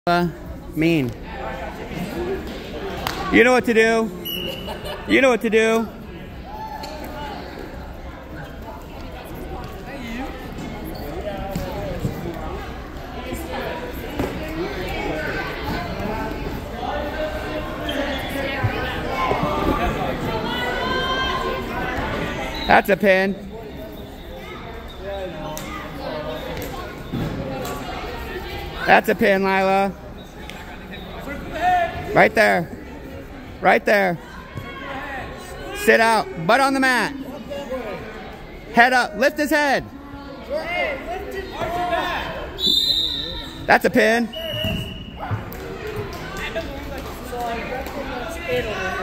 Mean. You know what to do. You know what to do. That's a pin. That's a pin, Lyla. Right there. Right there. Sit out. Butt on the mat. Head up. Lift his head. That's a pin.